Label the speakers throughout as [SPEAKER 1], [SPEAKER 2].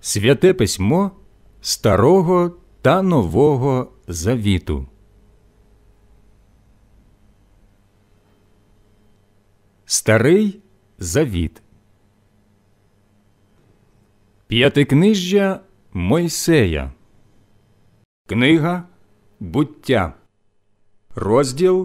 [SPEAKER 1] Святе письмо Старого та Нового Завіту. Старий Завіт. П'ятикнижжя Мойсея. Книга Буття. Розділ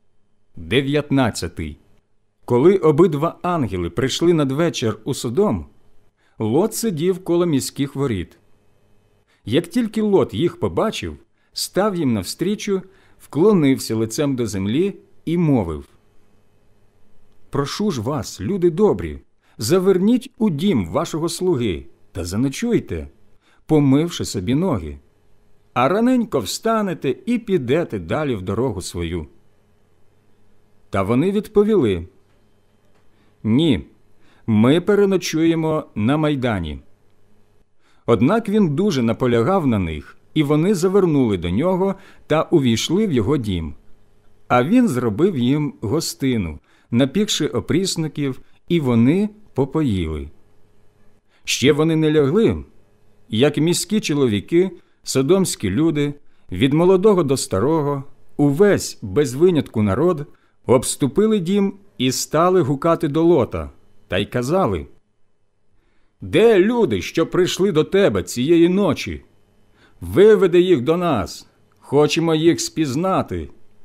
[SPEAKER 1] 19. Коли обидва ангели прийшли надвечір у Содом, Лот сидів коло міських воріт. Як тільки Лот їх побачив, став їм навстрічу, вклонився лицем до землі і мовив: «Прошу ж вас, люди добрі, заверніть у дім вашого слуги та заночуйте, помивши собі ноги, а раненько встанете і підете далі в дорогу свою». Та вони відповіли: «Ні, ми переночуємо на майдані». Однак він дуже наполягав на них, і вони завернули до нього та увійшли в його дім. А він зробив їм гостину, напікши опрісників, і вони попоїли. Ще вони не лягли, як міські чоловіки, содомські люди, від молодого до старого, увесь без винятку народ, обступили дім і стали гукати до Лота, та й казали: «Де люди, що прийшли до тебе цієї ночі? Виведи їх до нас, хочемо їх спізнати».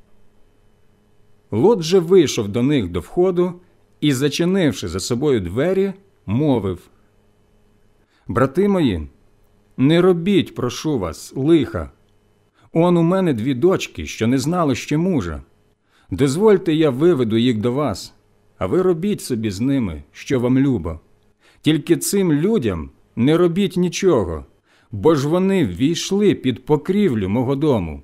[SPEAKER 1] Лот же вийшов до них до входу і, зачинивши за собою двері, мовив: «Брати мої, не робіть, прошу вас, лиха. Он у мене 2 дочки, що не знали ще мужа. Дозвольте, я виведу їх до вас, а ви робіть собі з ними, що вам любо. Тільки цим людям не робіть нічого, бо ж вони ввійшли під покрівлю мого дому».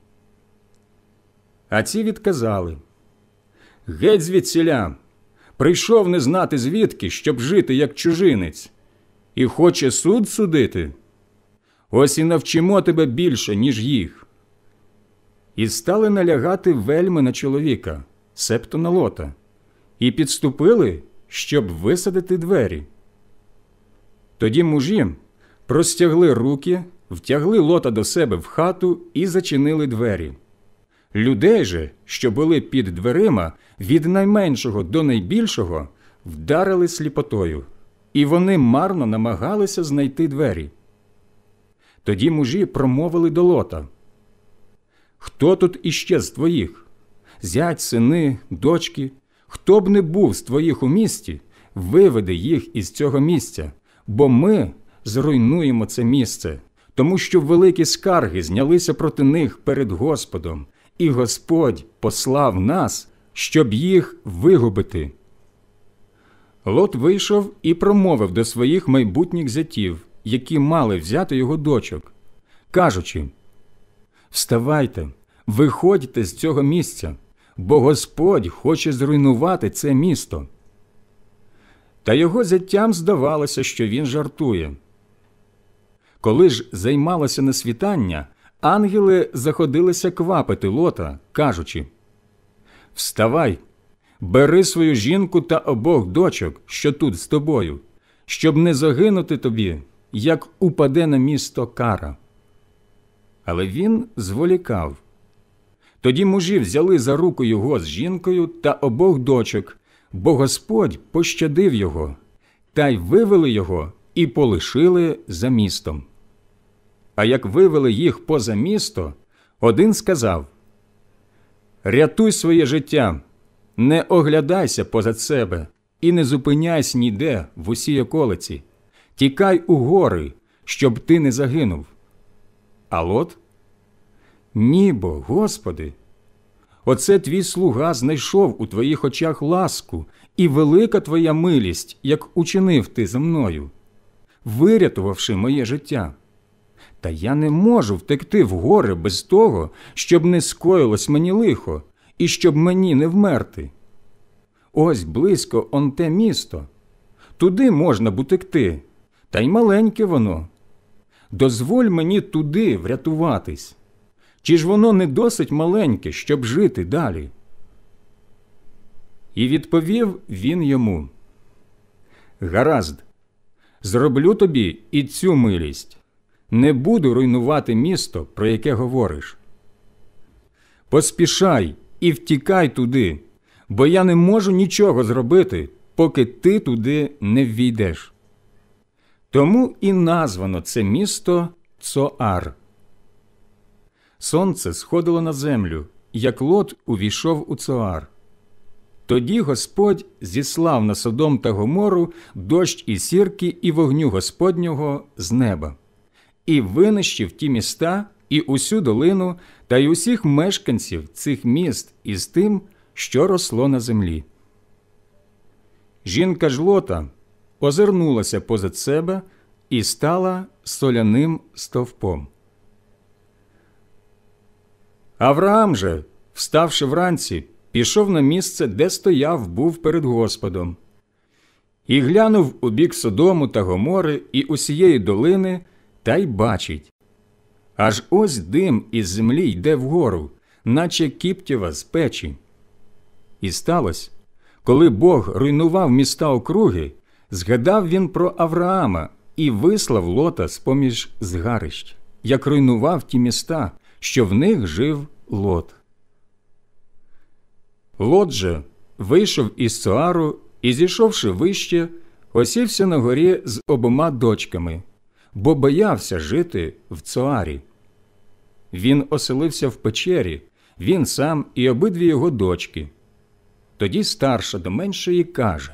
[SPEAKER 1] А ці відказали: «Геть звідсіля! Прийшов не знати звідки, щоб жити як чужинець, і хоче суд судити? Ось і навчимо тебе більше, ніж їх». І стали налягати вельми на чоловіка, себто на Лота, і підступили, щоб висадити двері. Тоді мужі простягли руки, втягли Лота до себе в хату і зачинили двері. Людей же, що були під дверима, від найменшого до найбільшого, вдарили сліпотою, і вони марно намагалися знайти двері. Тоді мужі промовили до Лота: «Хто тут іще з твоїх? Зять, сини, дочки, хто б не був з твоїх у місті, виведи їх із цього місця, бо ми зруйнуємо це місце, тому що великі скарги знялися проти них перед Господом, і Господь послав нас, щоб їх вигубити». Лот вийшов і промовив до своїх майбутніх зятів, які мали взяти його дочок, кажучи: «Вставайте, виходьте з цього місця, бо Господь хоче зруйнувати це місто». Та його зятям здавалося, що він жартує. Коли ж займалося насвітання, ангели заходилися квапити Лота, кажучи: «Вставай, бери свою жінку та обох дочок, що тут з тобою, щоб не загинути тобі, як упаде на місто кара». Але він зволікав. Тоді мужі взяли за руку його з жінкою та обох дочок, бо Господь пощадив його, та й вивели його і полишили за містом. А як вивели їх поза місто, один сказав: «Рятуй своє життя, не оглядайся позад себе і не зупиняйся ніде в усій околиці, тікай у гори, щоб ти не загинув». А Лот: «Ні бо, Господи, оце твій слуга знайшов у твоїх очах ласку, і велика твоя милість, як учинив ти зо мною, вирятувавши моє життя. Та я не можу втекти в гори без того, щоб не скоїлось мені лихо, і щоб мені не вмерти. Ось близько он те місто, туди можна б утекти, та й маленьке воно. Дозволь мені туди врятуватись. Чи ж воно не досить маленьке, щоб жити далі?» І відповів він йому: «Гаразд, зроблю тобі і цю милість. Не буду руйнувати місто, про яке говориш. Поспішай і втікай туди, бо я не можу нічого зробити, поки ти туди не ввійдеш. Тому і названо це місто Цоар. Сонце сходило на землю, як Лот увійшов у Цоар. Тоді Господь зіслав на Содом та Гомору дощ і сірки і вогню Господнього з неба, і винищив ті міста, і усю долину, та й усіх мешканців цих міст із тим, що росло на землі. Жінка ж Лота озирнулася позад себе і стала соляним стовпом. Авраам же, вставши вранці, пішов на місце, де стояв був перед Господом. І глянув у бік Содому та Гомори і усієї долини, та й бачить. Аж ось дим із землі йде вгору, наче кіптєва з печі. І сталося, коли Бог руйнував міста округи, згадав він про Авраама і вислав Лота з-поміж згарищ, як руйнував ті міста, що в них жив Лот. Лот же вийшов із Цоару і, зійшовши вище, осівся на горі з обома дочками, бо боявся жити в Цоарі. Він оселився в печері, він сам і обидві його дочки. Тоді старша до меншої каже: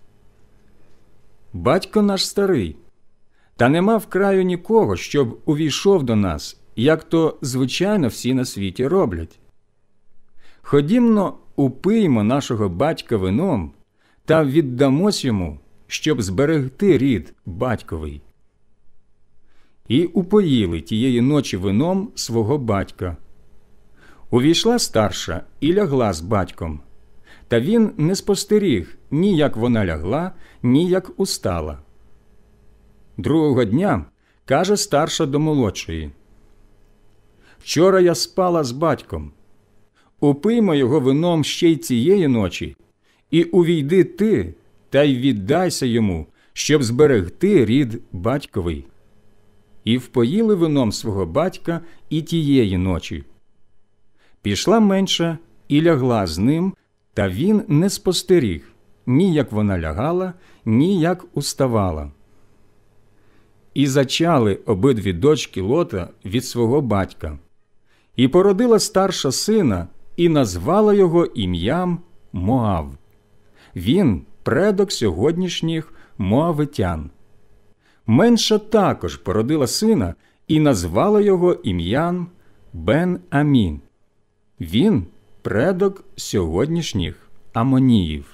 [SPEAKER 1] «Батько наш старий, та нема в краю нікого, щоб увійшов до нас, як то, звичайно, всі на світі роблять. Ходімно, упиймо нашого батька вином та віддамось йому, щоб зберегти рід батьковий». І упоїли тієї ночі вином свого батька. Увійшла старша і лягла з батьком, та він не спостеріг ні як вона лягла, ні як устала. Другого дня каже старша до молодшої: «Вчора я спала з батьком. Упиймо його вином ще й цієї ночі, і увійди ти, та й віддайся йому, щоб зберегти рід батьковий». І впоїли вином свого батька і тієї ночі. Пішла менша і лягла з ним, та він не спостеріг ні як вона лягала, ні як уставала. І зачали обидві дочки Лота від свого батька. І породила старша сина, і назвала його ім'ям Моав. Він предок сьогоднішніх моавитян. Менша також породила сина і назвала його ім'ям Бен-Амін. Він предок сьогоднішніх Амоніїв.